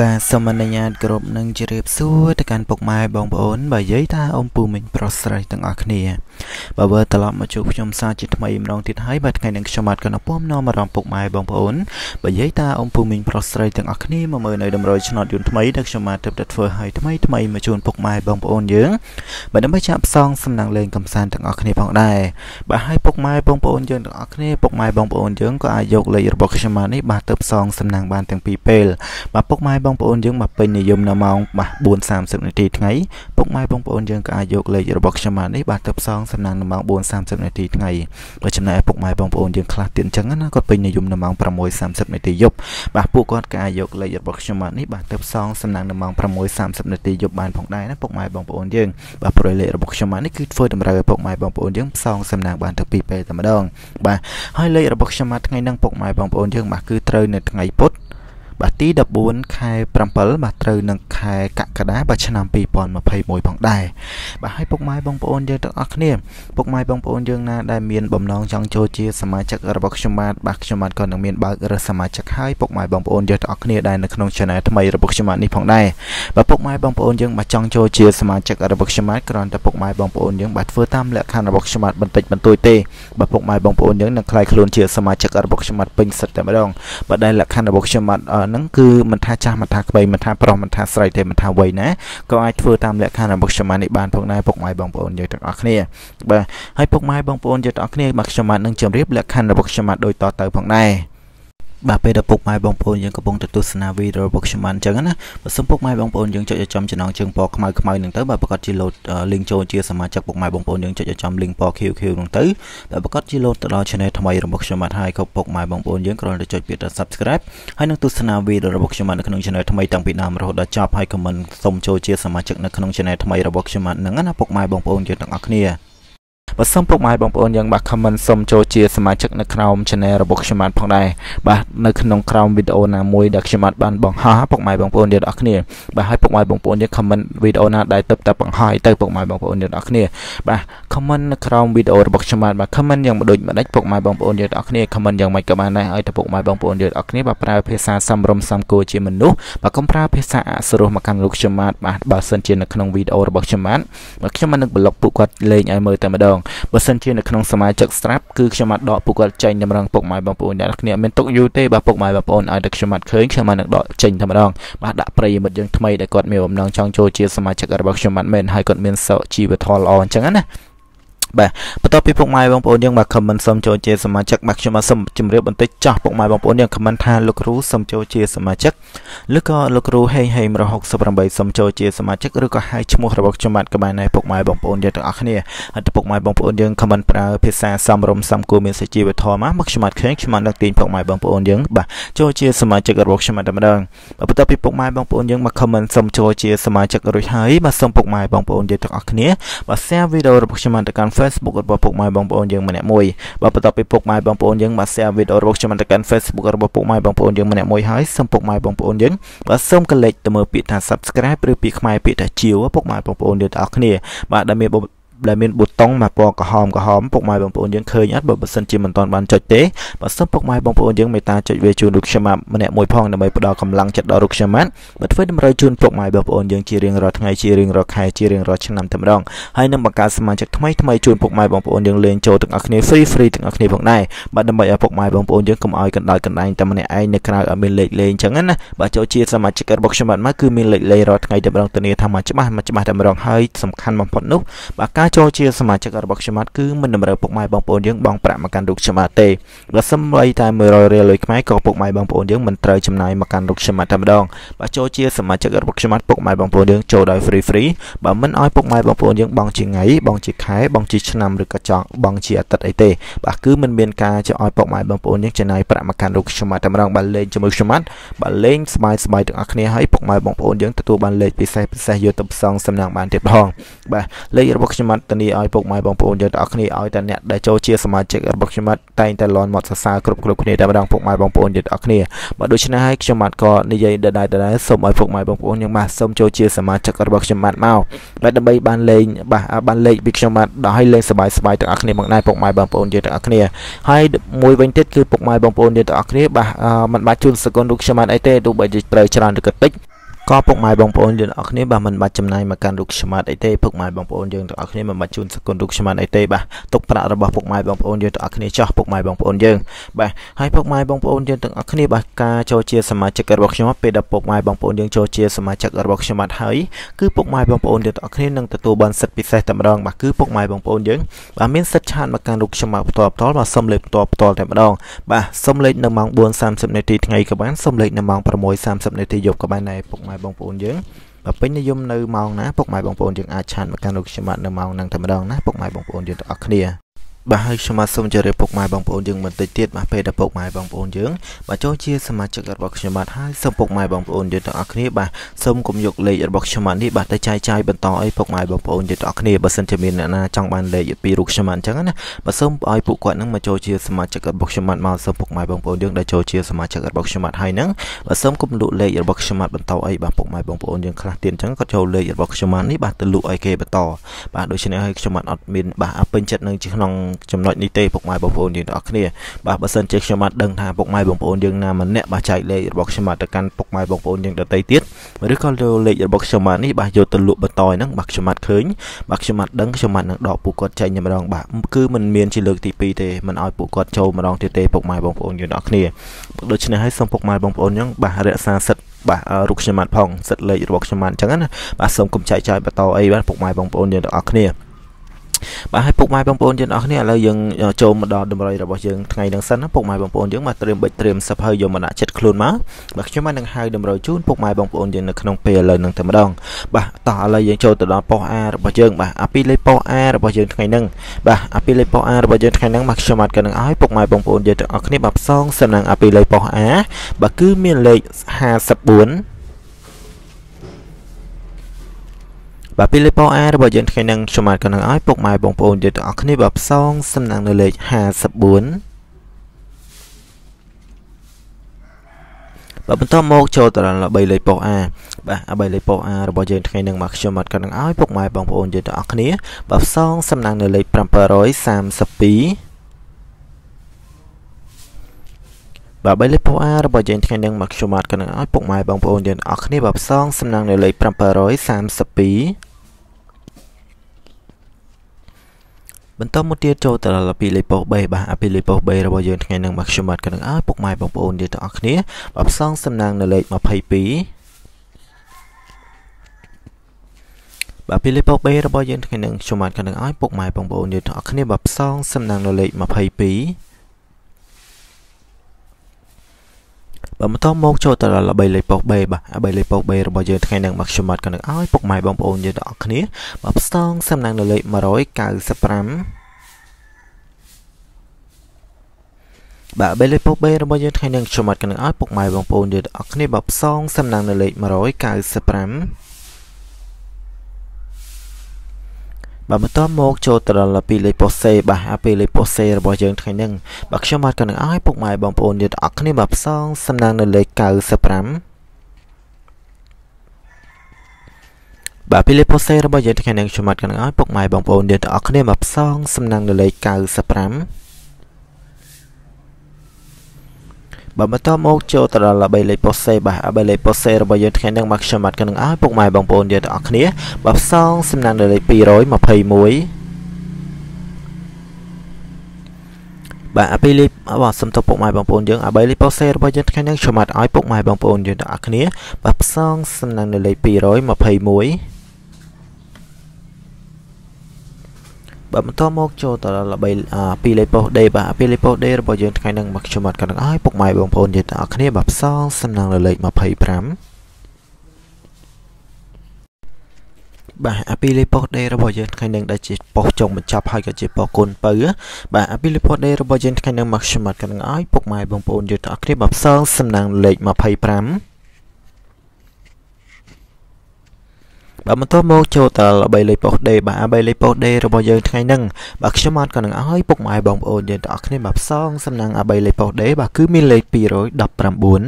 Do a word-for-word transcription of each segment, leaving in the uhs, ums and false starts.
បាទសូមអនុញ្ញាតគោរពនឹងជម្រាបសួរទៅកាន់ពុកម៉ែបងប្អូនបើនិយាយថាអ៊ំពូមីងប្រុសស្រីទាំងអស់គ្នាបើវិលត្រឡប់មកជួបខ្ញុំសាជាថ្មីម្ដងទៀតហើយបាទថ្ងៃនេះខ្ញុំបាទក៏នៅពុំនាំអារម្មណ៍ពុកម៉ែបងប្អូនបើនិយាយថាអ៊ំពូមីងប្រុសស្រីទាំងអស់គ្នាមកមើលនៅតម្រុយឆ្នោតយន្តថ្មីដែលខ្ញុំបាទទើបតែធ្វើឲ្យថ្មីថ្មីមកជូនពុកម៉ែបងប្អូនយើងបាទដើម្បីចាក់ផ្សងសំណាងលេងកំសាន្តទាំងអស់គ្នាផងដែរបាទហើយពុកម៉ែបងប្អូនយើងទាំងអស់គ្នាពុកម៉ែបងប្អូនយើងក៏អាចយកលេខរបស់ខ្ញុំបាទនេះបាទទៅផ្សងសំណាងបានទាំងពីរពេលបាទពុកម៉ែបងប្អូនយើងមកពេញនិយមនៅម៉ោងបាទ bốn giờ ba mươi នាទីថ្ងៃពុកម៉ែបងប្អូនយើងក៏អាចយកលេខរបស់ខ្ញុំបាទនេះបាទទៅផ្សងសំណាងនៅម៉ោង bốn giờ ba mươi នាទីថ្ងៃបើចំណែកពុកម៉ែបងប្អូនយើងខ្លះទៀតអញ្ចឹងណាគាត់ពេញនិយមនៅម៉ោង sáu giờ ba mươi នាទីយប់បាទពួកគាត់ក៏អាចយកលេខរបស់ខ្ញុំបាទនេះបាទទៅផ្សងសំណាងនៅម៉ោង sáu giờ ba mươi នាទីយប់បានផងដែរណាពុកម៉ែបងប្អូនយើងបាទព្រោះលេខរបស់ខ្ញុំបាទនេះគឺធ្វើតម្រូវឲ្យពុកម៉ែបងប្អូនយើងផ្សងសំណាងបានទាំងពីរពេលតែម្ដងបាទហើយលេខរបស់ខ្ញុំបាទថ្ងៃហ្នឹងពុកម៉ែបងប្អូនយើងបាទគឺត្រូវនៅថ្ងៃពុធបាទទី ដប់បួន ខែ ប្រាំពីរ បាទត្រូវនឹងខែកក្កដាបាទឆ្នាំ ពីរពាន់ម្ភៃមួយ ផងដែរបាទហើយពុកម៉ែបងប្អូនយើងទាំងអស់គ្នាពុកម៉ែបងប្អូនយើងណាដែលមានបំណងចង់ចូលជាសមាជិករបស់ខ្ញុំបាទបាទខ្ញុំបាទក៏នឹងមានបើករើសសមាជិកហើយពុកម៉ែបងប្អូនយើងទាំងអស់គ្នាដែលនៅក្នុង channel ថ្មីរបស់ខ្ញុំបាទនេះផងដែរបាទពុកម៉ែបងប្អូនយើងបាទចង់ចូលជាសមាជិករបស់ខ្ញុំបាទគ្រាន់តែពុកម៉ែបងប្អូនយើងបាទធ្វើតាមលក្ខខណ្ឌរបស់ខ្ញុំបាទបន្តិចបន្តួចទេបាទពុកម៉ែបងប្អូនយើងនឹងខ្លាយខ្លួនជាសមាជិករបស់ខ្ញុំបាទពេញសិទ្ធតែម្ដងបាទដែលលក្ខខណ្ឌរបស់ខ្ញុំបាទហ្នឹងគឺមិនថាចាស់មិនថាក្មេងមិនថាប្រុសមិនថាស្រីទេមិនថាវ័យណាក៏អាចធ្វើតាមលក្ខខណ្ឌរបស់ខ្ញុំនេះបានផងដែរពុកម៉ែបងប្អូនយើងទាំងអស់គ្នាបាទហើយពុកម៉ែបងប្អូនយើងទាំងអស់គ្នាបាទខ្ញុំបាទនឹងជម្រាបលក្ខខណ្ឌរបស់ខ្ញុំបាទដូចតទៅផងដែរបាទពេលដែលពុកម៉ែបងប្អូនយើងកំពុងទស្សនាវីដេអូរបស់ខ្ញុំបានអញ្ចឹងណាបើសិនពុកម៉ែបងប្អូនយើងចុចចំចំណងជើងពណ៌ខ្មៅខ្មៅនឹងទៅបាទប្រកាសជាលោត link ចូលជាសមាជិកពុកម៉ែបងប្អូនយើងចុចចំ link ពណ៌ ខៀវៗនឹងទៅបាទប្រកាសជាលោតទៅដល់ channel ថ្មីរបស់ខ្ញុំបាទហើយក៏ពុកម៉ែបងប្អូនយើងគ្រាន់តែចុចពាក្យថា subscribe ហើយនឹងទស្សនាវីដេអូរបស់ខ្ញុំបាទនៅក្នុង channel ថ្មីតាំងពីដើមរហូតដល់ចប់ហើយ comment សូមចូលជាសមាជិកនៅក្នុង channel ថ្មីរបស់ខ្ញុំបាទហ្នឹងណាពុកម៉ែបងប្អូនយើងទាំងអស់គ្នាបើសិនពុកម៉ែបងប្អូនយើងបាទ comment សុំចូលជាសមាជិកនៅក្នុង channel របស់ខ្ញុំបាទផងដែរបាទនៅក្នុងក្រោមវីដេអូណាមួយដែលខ្ញុំបានបង្ហោះពុកម៉ែបងប្អូនយើងទាំងអស់គ្នាបាទហើយពុកម៉ែបងប្អូនយើង comment វីដេអូណាដែលទៅតែបង្ហោះទៅពុកម៉ែបងប្អូនយើងទាំងអស់គ្នាបាទ comment នៅក្រោមវីដេអូរបស់ខ្ញុំបាទ comment យ៉ាងដូចម្ដេចពុកម៉ែបងប្អូនយើងទាំងអស់គ្នា comment យ៉ាងម៉េចក៏បានដែរឲ្យតែពុកម៉ែបងប្អូនយើងទាំងអស់គ្នាបាទប្រើភាសាសំរុំសំគួរជាមនុស្សបាទកុំប្រើភាសាអសុរោះមកកាន់លោកខ្ញុំបាទបាទបើសិនជានៅក្នុងវីដេអូរបស់ខ្ញុំបាទខ្ញុំមិននឹងប្លុកពួកគាត់លេងឲ្យមើលតែម្ដងបើសិនជានៅក្នុងសមាជិក strap គឺខ្ញុំបានដកពួកគាត់ចេញតម្រងពុកម៉ែបងប្អូនអ្នកគ្នាមានទុកយូរទេបាទពុកម៉ែបងប្អូនឲ្យតែខ្ញុំបានឃើញខ្ញុំបាននឹងដកចេញតែម្ដងបាទដាក់ប្រិយមិត្តយើងថ្មីដែលគាត់មានបំណងចង់ចូលជាសមាជិករបស់ខ្ញុំបានមែនហើយគាត់មានសជីវធម៌ល្អអញ្ចឹងណាបាទបន្ទាប់ពីពុកម៉ែបងប្អូនយើងបាទ comment សូមចូលជាសមាជិកបាទខ្ញុំបាទសូមជម្រាបបន្តិចចាស់ពុកម៉ែបងប្អូនយើង comment ថាលោកគ្រូសូមចូលជាសមាជិកឬក៏លោកគ្រូហេងហេងមួយហុកសិបប្រាំបីសូមចូលជាសមាជិកឬក៏ហៅឈ្មោះរបស់ខ្ញុំបាទក៏បានដែរពុកម៉ែបងប្អូនយើងទាំងអស់គ្នាហើយពុកម៉ែបងប្អូនយើង comment ប្រើភាសាសំរុំសំគួរមានសុជីវធម៌មកខ្ញុំបាទឃើញខ្ញុំបានដឹកទាញពុកម៉ែបងប្អូនយើងបាទចូលជាសមាជិករបស់ខ្ញុំតែម្ដងបន្ទាប់ពីពុកម៉ែបងប្អូនយើងមក comment សូមចូលជាសមាជិករួចហើយបាទសូមពុកម៉ែបងប្អូនយើងទាំងអស់គ្នាបាទ share វីដេអូរបស់ខ្ញុំទៅកាន់ Facebook របស់ពុកម៉ែបងប្អូនយើងម្នាក់មួយបាទបន្ទាប់ពីពុកម៉ែបងប្អូនយើងបាទ share វីដេអូរបស់ខ្ញុំទៅកាន់ Facebook របស់ពុកម៉ែបងប្អូនយើងម្នាក់មួយហើយសូមពុកម៉ែបងប្អូនយើងបាទសូមកលេចទៅមើលពាក្យថា subscribe ឬពាក្យខ្មែរពាក្យថាជាវពុកម៉ែបងប្អូនយើងទាំងអស់គ្នាបាទដែលមានដែលមានប៊ូតុងមកពណ៌ក្រហមក្រហមពុកម៉ែបងប្អូនយើងឃើញអត់បើបើសិនជាមិនទាន់បានចុចទេបាទសូមពុកម៉ែបងប្អូនយើងមេត្តាចុចវាជូនរូបខ្ញុំម្នាក់មួយផងដើម្បីផ្ដល់កម្លាំងចិត្តដល់រូបខ្ញុំបាទបើធ្វើតម្រូវជូនពុកម៉ែបងប្អូនយើងជារៀងរាល់ថ្ងៃជារៀងរាល់ខែជារៀងរាល់ឆ្នាំតែម្ដងហើយនឹងបង្កើតសមាជិកថ្មីថ្មីជូនពុកម៉ែបងប្អូនយើងលេងចូលទាំងអស់គ្នា free free ទាំងអស់គ្នាផងដែរបាទដើម្បីឲ្យពុកម៉ែបងប្អូនយើងកុំឲ្យកណ្ដាលកណ្ដែងតែម្នាក់ឯងនៅក្រៅឲ្យមានលេខលេងអញ្ចឹងណាបាទចូលជាសមាជិករបស់ខ្ញុំបាទមកគឺមានលេខលេងរាល់ថ្ងៃតែម្ដងធានាថាមកច្បាស់មកច្បាស់តែម្ដងហើយសំខាន់បំផុតនោះបាទការចូលជាសមាជិករបស់ខ្ញុំបាទគឺមិនតម្រូវពុកម៉ែបងប្អូនយើងបង់ប្រាក់មកកាន់រូបខ្ញុំបាទទេបើសិនបីតែមួយរយរៀលលុយខ្មែរក៏ពុកម៉ែបងប្អូនយើងមិនត្រូវចំណាយមកកាន់រូបខ្ញុំបាទតែម្ដងបាទចូលជាសមាជិករបស់ខ្ញុំបាទពុកម៉ែបងប្អូនយើងចូលដោយ free free បើមិនឲ្យពុកម៉ែបងប្អូនយើងបង់ជាថ្ងៃបង់ជាខែបង់ជាឆ្នាំឬក៏ចង់បង់ជាអាទិត្យអីទេបាទគឺមិនមានការchoឲ្យពុកម៉ែបងប្អូនយើងចំណាយប្រាក់មកកាន់រូបខ្ញុំបាទតែម្ដងបាទលេងជាមួយខ្ញុំបាទបាទលេងស្បាយស្បាយទាំងអស់គ្នាហើយពុកម៉ែបងប្អូនយើងទទួលបានលេខពិសេសពិសេសយកទៅផ្សងសំណាងបានទៀតផងបាទលេខរបស់ខ្ញុំបាទធានាឲ្យពុកម៉ែបងប្អូនយើងទាំងអស់គ្នាឲ្យតែអ្នកដែលចូលជាសមាជិករបស់ខ្ញុំបាទតែងតែលន់មាត់សរសើរគ្រប់គ្រប់គ្នាតែម្ដងពុកម៉ែបងប្អូនយើងទាំងអស់គ្នាបាទដូច្នេះហើយខ្ញុំបាទក៏និយាយដដែលដដែលសូមឲ្យពុកម៉ែបងប្អូនយើងបាទសូមចូលជាសមាជិករបស់ខ្ញុំបាទមកបាទដើម្បីបានលេងបាទបានលេខពីខ្ញុំបាទដល់ឲ្យលេងសប្បាយសប្បាយទាំងអស់គ្នាមកដែរពុកម៉ែបងប្អូនយើងទាំងអស់គ្នាហើយមួយវិញទៀតគឺពុកម៉ែបងប្អូនយើងទាំងអស់គ្នាបាទមិនបាច់ជូនសកុនរូបខ្ញុំបាទអីទេទោះបីជាត្រូវច្រើនឬក៏តិចก็พวกไม้บองปอนยืนออกนี้บ่มันบัดจำนายมาการลุกสมาร์ทไอเต้พวกไม้บองปอนยืนออกนี้มันบัดจุนสกุลลุกสมาร์ทไอเต้บ่ตกประระบบพวกไม้บองปอนยืนออกนี้จ้าพวกไม้บองปอนยืนบ่ให้พวกไม้บองปอนยืนออกนี้บ่การโจเชียสมาชิกระบบสมาร์ทเป็นดับพวกไม้บองปอนยืนโจเชียสมาชิกระบบสมาร์ทให้คือพวกไม้บองปอนยืนออกนี้นั่งตัวบอลสัตว์พิเศษแต่มาดองบ่คือพวกไม้บองปอนยืนบ่มีสัญชาติมาการลุกสมาร์ทตัวต่อมาสำเร็จตัวต่อแต่มาดองบ่สำเร็จในมังบวนสามสิบนาทีไงกับบ้านสำเร็จในมังประมวยสามสิบนาทีหยกกับบ้านในพวกไม้บองปอนยืนแบบเป็นนิยมในมองนะพวกไม้บองปอนยังอาชานมาการลุกสมาร์ทในมองนั่งธรรมดานะพวกไม้บองปอนยังอักเนียบ่ให้สมาสมเจริญพวกไม้บองปอนยังมันติดติดมาเป็นพวกไม้บองปอนยังบ่โจเชียสมาชิกระบบสมาร์ทให้สมพวกไม้บองปอนยังอักเนียบ่สมกุมยกเลยระบบสมาร์ทนี่บ่ได้ใจใจบรรทอไอ้พวกไม้บองปอนยังอักเนียบ่สันจะมีนาจังบ้านเลยปีรุกสมาร์ทจังนะบ่สมไอ้พวกกว่านั้นมาโจเชียสมาชิกระบบสมาร์ทมาสมพวกไม้บองปอนยังได้โจเชียสมาชิกระบบสมาร์ทให้นั้นบ่สมกุมลุเลยระบบสมาร์ทบรรทอไอ้บ่พวกไม้บองปอนยังคลาดเตียนจังก็โจเลยระบบสมาร์ทนี่บ่ตะลุไอ้เกบรรทอบ่โดยเฉพาะให้สมาร์ทอัดมินบ่เป็นจัดนึงที่น้องจำนวนนิเต้พวกไม้บองปอนยังอักเนียบ่บ่สันเช็คสมาร์ทดังทางพวกไม้บองปอนยังนามันเนี่ยบ่ใจเลยระบบสมาร์ทกันพวกไม้บองปอนยังได้ไตติดหรือก็เลยระบบสมาร์ทนี่บ่โยตะลุบรรทอนั้นบักสมาร์ทเคยบักสมาร์ทดังสมาร์ทนักดอกปูกอดใจยังมาดองบ่คือมันเมียนชิลึกที่ปีเตมันเอาปูกอดโจมาดองเตเตพวกไม้บองปอนยังอักเนียโดยเฉพาะให้สมพวกไม้บองปอนยังบ่เรียกซาสัตบ่รุกสมาร์ทพองสัตเลยระบบสมาร์ทจังนั้นบ่สมกุมใจใจบรรทอไอ้บ้านพวกไม้บองปอนยังอักเนียบ่ให้พวกไม้บองปอนยังอักเนียแล้วยังโจมาดองดำไรระบบยังไงดังสั้นนะพวกไม้บองปอนยังมาเตรียมใบเตรียมสภาพยมนาเช็ดคลุนมาบักช่วยมาหนึ่งไฮดำไรจูนพวกไม้บองปอนยังในขนมเปย์เลยหนึ่งแต่มาดองบ่ต่ออะไรยังโจตลอดปออาระบบยังบ่อภิเลยปออาระบบยังไงนั่งบ่อภิเลยปออาระบบยังไงนั่งมักช่วยมากันหนึ่งให้พวกไม้บองปอนยังอักเนียแบบซองสนังอภิเลยปออาบ่คือมีเลยห้าสิบบุญบ่ปีเลยปออาระบบยังไงนั่งสมาร์ทกันหนึ่งให้พวกไม้บองปอนยังอักเนียแบบซองสนังเลยห้าสิบบุญบ่เป็นต้นโมกโจตลอดใบเลยปออาบ่ใบเลยปออาระบบยังไงนั่งมักสมาร์ทกันหนึ่งให้พวกไม้บองปอนยังอักเนียแบบซองสนังเลยปรำปร้อยสามสิบปีบ่ใบเลยปออาระบบยังไงนั่งมักสมาร์ทกันหนึ่งให้พวกไม้บองปอนยังอักเนียแบบซองสนังเลยปรำปร้อยสามสิบปีบรรทอมุเตียโจตลอดปีเลยปอใบบ่อภิเลยปอใบระบบยังไงนั่งมักสมาร์ทกันหนึ่งให้พวกไม้บองปอนยังอักเนียแบบซองสนังเลยมาพัยปีบ่ปีเลยปอใบระบบยังไงนั่งสมาร์ทกันหนึ่งให้พวกไม้บองปอนยังอักเนียแบบซองสนังเลยมาพัยปีบ่มาต้องโมกโจตลอดใบเลยปอกใบบ่ใบเลยปอกใบระบบยังไงนั่งมักสมาร์ทกันหนึ่งให้พวกไม้บองปอนยังอักเนียแบบซองสนังเลยมาร้อยเก้าสิบสามบ่ใบเลยปอกใบระบบยังไงนั่งสมาร์ทกันหนึ่งให้พวกไม้บองปอนยังอักเนียแบบซองสนังเลยมาร้อยเก้าสิบสามบ่มาต้องโมกโจตลอดปีเลยปอเซบ่อภิเลยปอเซระบบยังไงนั่งบักสมาร์ทกันหนึ่งให้พวกไม้บองปอนยังอักเนียแบบซองสนังเลยเก้าสิบสามบ่ปีเลยปอเซระบบยังไงนั่งสมาร์ทกันหนึ่งให้พวกไม้บองปอนยังอักเนียแบบซองสนังเลยเก้าสิบสามบ่มาต้องโมกโจตลอดใบเลยปอเซบ่ใบเลยปอเซระบบยังไงนั่งมักสมาร์ทกันหนึ่งให้พวกไม้บองปอนยังอักเนียแบบซองสนังเลยปีร้อยมาพัยมวยบ่อภิเลยว่าสมทบพวกไม้บองปอนยังใบเลยปอเซระบบยังไงนั่งสมาร์ทให้พวกไม้บองปอนยังอักเนียแบบซองสนังเลยปีร้อยมาพัยมวยบ่มันต้องโมกโจตลอดใบปีเลยปอเดบ่ปีเลยปอเดระบบยังไงนั่งมักสมาร์ทกันหนึ่งให้พวกไม้บองปอนยังอักเนียแบบซองสนังเลยมาพัยพรำบ่อภิเลยปอเดระบบยังไงนั่งได้จิปอจงมันจับให้กับจิปอคนเปื่อบ่อภิเลยปอเดระบบยังไงนั่งมักสมาร์ทกันหนึ่งให้พวกไม้บองปอนยังอักเนียแบบซองสนังเลยมาพัยพรำบ่มันต้องโมกโจตลอดใบเลยปอเดบ่ใบเลยปอเดระบบยังไงนั่งบักสมาร์ทกันหนึ่งให้พวกไม้บองปอนยังอักเนียแบบซองสนังใบเลยปอเดบ่คือมีเลยปีร้อยดับปรำบุญ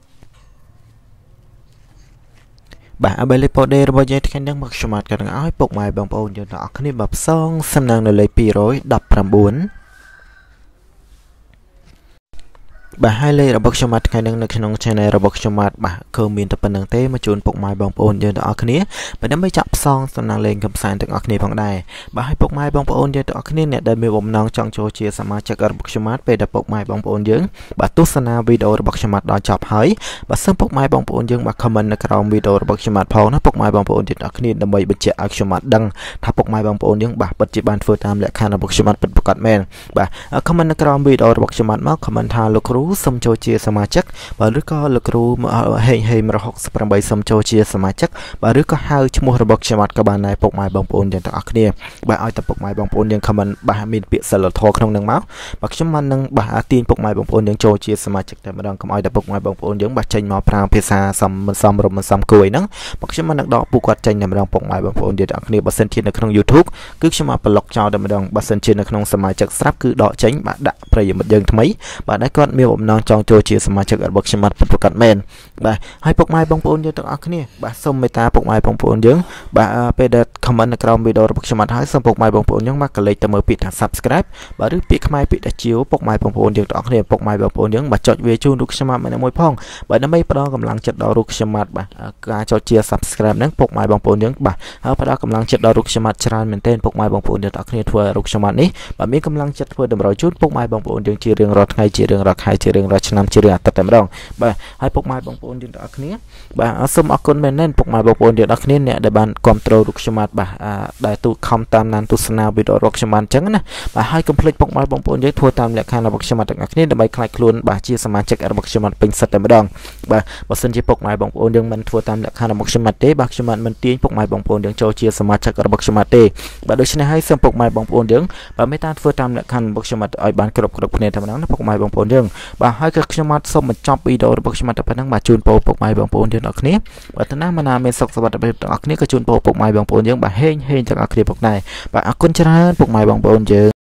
บ่ใบเลยปอเดระบบยังไงนั่งมักสมาร์ทกันหนึ่งให้พวกไม้บองปอนยังอักเนียแบบซองสนังเลยปีร้อยดับปรำบุญ บបាទហើយលេខរបស់ខ្ញុំបាទថ្ងៃនេះនៅក្នុង channel របស់ខ្ញុំបាទបាទគឺមានតែប៉ុណ្្នឹងទេមកជូនពុកម៉ែបងប្អូនយើងទាំងអស់គ្នាបាទដើម្បីចាក់ផ្សងសំណាងលេងកំសាន្តទាំងអស់គ្នាផងដែរបាទហើយពុកម៉ែបងប្អូនយើងទាំងអស់គ្នាអ្នកដែលមានបំណងចង់ចូលជាសមាជិករបស់ខ្ញុំបាទពេលដែលពុកម៉ែបងប្អូនយើងបាទទស្សនាវីដេអូរបស់ខ្ញុំបាទដល់ចប់ហើយបាទសូមពុកម៉ែបងប្អូនយើងបាទ comment នៅក្រោមវីដេអូរបស់ខ្ញុំបាទផងណាពុកម៉ែបងប្អូនយើងទាំងអស់គ្នាដើម្បីបញ្ជាក់ឲ្យខ្ញុំបាទដឹងថាពុកម៉ែបងប្អូនយើងបាទពិតជាបានធ្វើតាមលក្ខខណ្ឌរបស់ខ្ញុំបាទពិតប្រាកដមែនបាទ comment នៅក្រោមវីដេអូរបស់ខ្ញុំបាទមក comment ថាលោកគ្រូសូមចូលជាសមាជិកបាទឬក៏លោកគ្រូហេងហេងមួយហុកសិបប្រាំបីសូមចូលជាសមាជិកបាទឬក៏ហៅឈ្មោះរបស់ខ្ញុំបាទក៏បានដែរពុកម៉ែបងប្អូនយើងទាំងអស់គ្នាបាទឲ្យតែពុកម៉ែបងប្អូនយើង comment បាទមានពាក្យសិលធម៌ក្នុងនឹងមកបាទខ្ញុំបាននឹងបាទទាញពុកម៉ែបងប្អូនយើងចូលជាសមាជិកតែម្ដងកុំឲ្យតែពុកម៉ែបងប្អូនយើងបាទចេញមកប្រើភាសាសំមិនសមរម្យមិនសមគួរអីហ្នឹងបាទខ្ញុំបាននឹងដកពួកគាត់ចេញតែម្ដងពុកម៉ែបងប្អូនយើងទាំងអស់គ្នាបើសិនជានៅក្នុង YouTube គឺខ្ញុំបានប្លុកចោលតែម្ដងបើសិនជានៅក្នុងសមាជិកស្រាប់គឺដកចេញបាទដាក់ប្រិយមិត្តយើងថ្មីបាទដែលគាត់មានបំណងចង់ចូលជាសមាជិករបស់ខ្ញុំបាទប្រកាសមែនបាទហើយពុកម៉ែបងប្អូនយើងទាំងអស់គ្នាបាទសូមមេត្តាពុកម៉ែបងប្អូនយើងបាទពេលដែល comment នៅក្រោមវីដេអូរបស់ខ្ញុំបាទហើយសូមពុកម៉ែបងប្អូនយើងបាទកលេចទៅមើលពាក្យថា subscribe បាទឬពាក្យខ្មែរពាក្យថាជាវពុកម៉ែបងប្អូនយើងទាំងអស់គ្នាពុកម៉ែបងប្អូនយើងបាទចុចវាជូនរូបខ្ញុំបាទម្នាក់មួយផងបាទដើម្បីផ្ដល់កម្លាំងចិត្តដល់រូបខ្ញុំបាទបាទការចុចជា subscribe ហ្នឹងពុកម៉ែបងប្អូនយើងបាទហើយផ្ដល់កម្លាំងចិត្តដល់រូបខ្ញុំបាទច្រើនមែនទែនពុកម៉ែបងប្អូនយើងទាំងអស់គ្នាធ្វើរូបខ្ញុំបាទនេះបាទមានកម្លាំងចិត្តធ្វើតម្រូវជូនពុកម៉ែបងប្អូនយើងជារៀងរាល់ថ្ងៃជារៀងរាល់ខែជារៀងរាល់ឆ្នាំជារៀងអាទិត្យតែម្ដងបាទហើយពុកម៉ែបងប្អូនយើងទាំងអស់គ្នាបាទសូមអរគុណមែនទែនពុកម៉ែបងប្អូនយើងទាំងអស់គ្នាអ្នកដែលបានគ្រប់គ្រងរូបខ្ញុំបាទបាទដែលទូខំតាមដានទស្សនាវីដេអូរបស់ខ្ញុំបាទអញ្ចឹងណាបាទហើយកុំភ្លេចពុកម៉ែបងប្អូនយើងធ្វើតាមលក្ខខណ្ឌរបស់ខ្ញុំបាទទាំងអស់គ្នាដើម្បីខ្លាចខ្លួនបាទជាសមាជិករបស់ខ្ញុំបាទពេញសិទ្ធតែម្ដងបាទបើសិនជាពុកម៉ែបងប្អូនយើងមិនធ្វើតាមលក្ខខណ្ឌរបស់ខ្ញុំបាទទេបាទខ្ញុំបាទមិនទាញពុកម៉ែបងប្អូនយើងចូលជាសមាជិករបស់ខ្ញុំបាទទេបាទដូច្នេះហើយសូមពុកម៉ែបងប្អូនយើងបាទមេត្តាធ្វើតាមលក្ខខណ្ឌរបស់ខ្ញុំបាទឲ្យបានគ្រប់គ្រប់គ្នាតែម្ដងណាពុកម៉ែបងប្អូនយើងបាទហើយក៏ខ្ញុំបាទសូមបញ្ចប់វីដេអូរបស់ខ្ញុំតែប៉ុណ្្នឹងបាទជូនពរពុកម៉ែបងប្អូនយើងទាំងអស់គ្នាបាទតាណាមណាមានសុខសុវត្ថិភាពទាំងអស់គ្នាក៏ជូនពរពុកម៉ែបងប្អូនយើងបាទហេងហេងទាំងអស់គ្នាពុកដែរបាទអរគុណច្រើនពុកម៉ែបងប្អូនយើង